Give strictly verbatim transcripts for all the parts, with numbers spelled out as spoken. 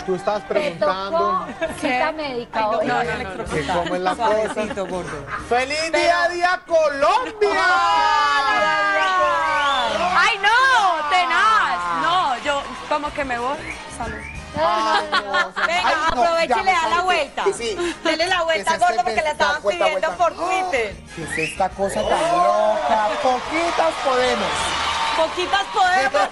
Tú estabas preguntando cita médica. Ay, no, hoy. no, no, no, que cómo es la cosa. Suavecito, gordo. ¡Feliz día a día Colombia! ¡Ay, no! ¡Tenaz! No, yo como que me voy. Salud. Ay, no, o sea, Venga, ay, no, aproveche ya y le me da la salí. vuelta. Sí. Dele la vuelta, ¿Qué es este gordo, porque le esta estaban vuelta, pidiendo vuelta? por Twitter. ¿Qué es esta cosa tan loca? Poquitas podemos. Poquitas podemos.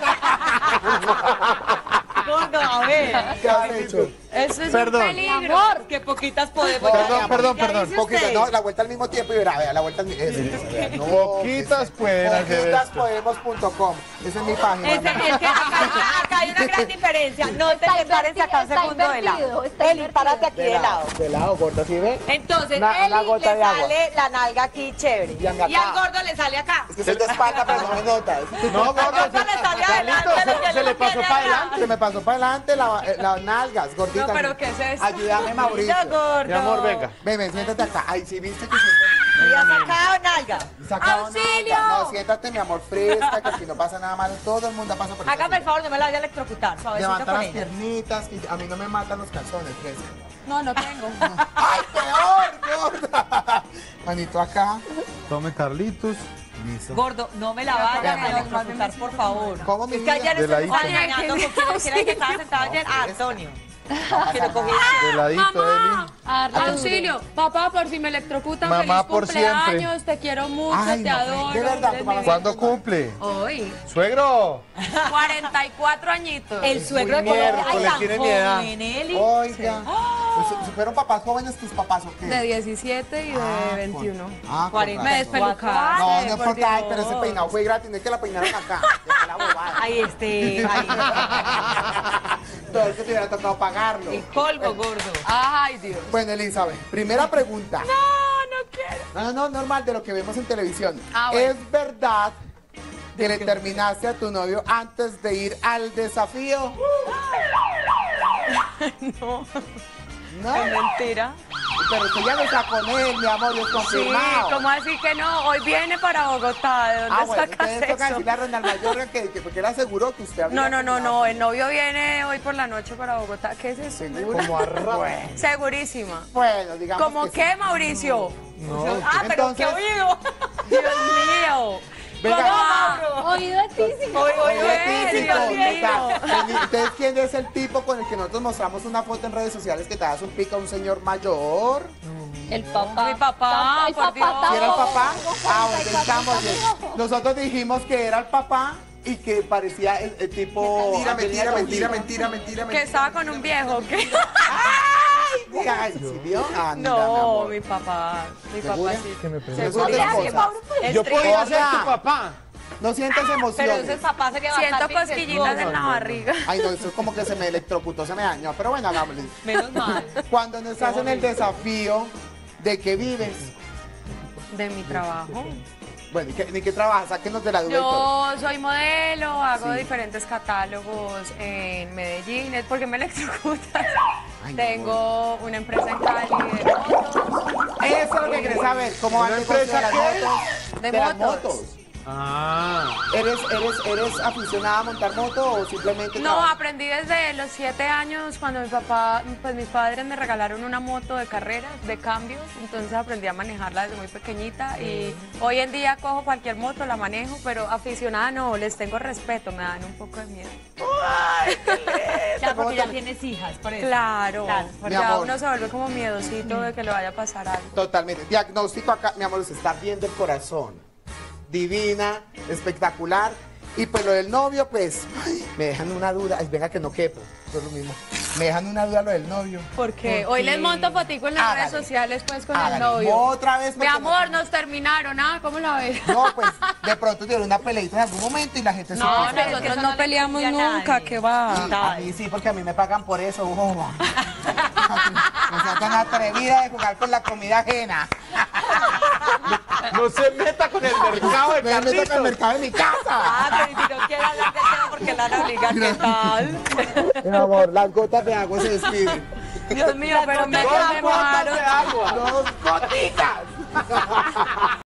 Gordo, a ver. ¿Qué has hecho? Eso es Perdón. un peligro. Amor, que poquitas podemos. Perdón, Ya, perdón, ya perdón. dice Poquitas, usted. no, la vuelta al mismo tiempo y verá, vea, la vuelta al mismo tiempo. Poquitas pueden hacer Poquitas esto. podemos punto com. Esa es mi página. Ese- es que acá, acá hay una gran diferencia. No te Está separes acá un invertido, segundo de está lado. invertido, Eli, párate aquí de lado. De lado, gordo, ¿sí ve? Entonces, Una- una Eli gota le de agua. sale la nalga aquí chévere. Y a mí acá. Y al gordo le sale acá. Es que soy de espalda, pero no me notas. No, Al gordo, gordo le sale adelante lo que se no le pasó tiene para atrás. adelante. Se me pasó para adelante la- eh, las nalgas, gorditas. No, pero ¿qué es esto? Ayúdame, Mauricio. Mira, gordo. Mi amor, venga. Ven, ven, siéntate acá. Ay, sí, viste que siéntate. ¿Y ha sacado nalga? Sacado ¡Auxilio! nalga. No, siéntate, mi amor, fresca, que aquí no pasa nada malo. Todo el mundo pasa por Hágame el eso. favor, no me la vaya a electrocutar. Suavecito Levanta con las ella. piernitas, que a mí no me matan los calzones, fresca. No, no tengo. ¡Ay, peor, gorda! Manito acá. Tome Carlitos. Listo. Gordo, no me la vaya a Vean, electrocutar, por favor. ¿Cómo, mi Es que ayer De estuvimos ladito. engañando con quién quién era el que estaba sentado ayer. Ah, Antonio. Que lo cogí. De ladito, Mamá, Arre. auxilio, papá, por si me electrocutan, Mamá, feliz por cumpleaños, te quiero mucho, Ay, te no, adoro. de verdad, eres tu mamá- mi ¿Cuándo vida. cumple? Hoy, Suegro. cuarenta y cuatro añitos. El suegro de muy Colombia. miércoles, Ay, tan tiene mi edad. joven, Eli. Oiga. Pues, ¿fueron papás jóvenes tus papás o qué? De diecisiete y de Ah, veintiuno. con- ah, con cuarenta. Me razón. despelucaste, No, no por importa, ay, Dios. pero ese peinado fue gratis, no es que la peinaron acá. Deja la bobada. Ay, este. Ay, Todo el que te hubiera tocado pagarlo. el polvo, gordo. Ay, Dios. Bueno, Elizabeth, primera pregunta. No, no quiero. No, no, no, normal de lo que vemos en televisión. Ah, bueno. ¿Es verdad que le terminaste a tu novio antes de ir al desafío? No, No, es mentira. pero usted ya no está con él, mi amor, es Sí, confirmado. ¿cómo así que no? Hoy viene para Bogotá. ¿De dónde Ah, bueno, sacas entonces toca eso? decirle a Ronald Mayor que, que porque él aseguró que usted había No, no, no, terminado. no. El novio viene hoy por la noche para Bogotá. ¿Qué es eso? ¿Seguro? Como a ra- Bueno, Segurísima. bueno, digamos ¿Cómo que qué, sí. Mauricio? No. Ah, pero Entonces- qué oído. Dios mío. Venga. ¿Cómo? Oído de tísico. Hoy, hoy, Oye, Oye, típico, Dios mío. venga, ¿ustedes quién es el tipo con el que nosotros mostramos una foto en redes sociales que te das un pico a un señor mayor? El papá. Mi papá, El por Dios. papá ¿Sí era el papá? Tengo Ah, bueno, cuarenta y cuatro estamos bien. años. Nosotros dijimos que era el papá y que parecía el, el tipo... Mentira, Angelina mentira, Jolie. mentira, mentira, mentira, Que mentira. estaba con un viejo. ¿Qué? Ay, ay, ¿sí vio? Ah, mira, mi No, amor. mi papá. Mi ¿Segura? papá sí. Que me pregunte. Seguridad, Segurísimo. cosas. El Yo tri- podría ser Hola. tu papá. No sientas Pero emociones. ese papá sería Siento bastante cosquillitas en la incestuoso. barriga. Ay, no, eso es como que se me electrocutó, se me dañó. Pero bueno, hagámosle. Menos mal. Cuando no estás en el desafío, ¿de qué vives? De mi trabajo. Bueno, ¿y qué, ¿ni qué trabajas? Sáquenos de la duda y todo. Yo soy modelo, hago Sí. diferentes catálogos en Medellín. ¿Es porque me electrocutas? Ay, no, Tengo una empresa en Cali de motos. Eso es lo que querés saber. ¿Cómo va el ¿Una negocio de empresa las qué? motos? De las motos. motos. Ah. ¿Eres, eres, ¿Eres aficionada a montar moto o simplemente No, trabajas? aprendí desde los siete años cuando mi papá, pues mis padres me regalaron una moto de carreras, de cambios, entonces aprendí a manejarla desde muy pequeñita y hoy en día cojo cualquier moto, la manejo, pero aficionada no, les tengo respeto, me dan un poco de miedo. Ya, ¿Cómo porque ya te- tienes hijas, por eso. Claro, Claro, mi ya amor. uno se vuelve como miedosito de que le vaya a pasar algo. Totalmente. Diagnóstico acá, mi amor, se está viendo el corazón. Divina, espectacular. Y pues lo del novio, pues, ay, me dejan una duda. Ay, venga que no quepo. Eso es lo mismo. Me dejan una duda lo del novio. Porque hoy les monto fotico en las Hágale. redes sociales pues con Hágale. el novio. Otra vez. Mi porque amor, no- nos terminaron, ¿ah? ¿Cómo la ves? No, pues, de pronto tiene una peleita en algún momento y la gente se No, empieza a- nosotros eso no no le peleamos cambia a nunca, nadie. que va. Sí, a mí sí, porque a mí me pagan por eso. boba. No sea tan atrevida de jugar con la comida ajena. No se meta con el mercado de Me meto con el Carlitos. mercado de mi casa. Ah, pero si no quiere hablar del tema porque la van a obligar, ¿qué tal? Mi amor, las gotas de agua se despiden. Dios mío, pero me, Dos me botas mojaron. de agua. Dos gotitas.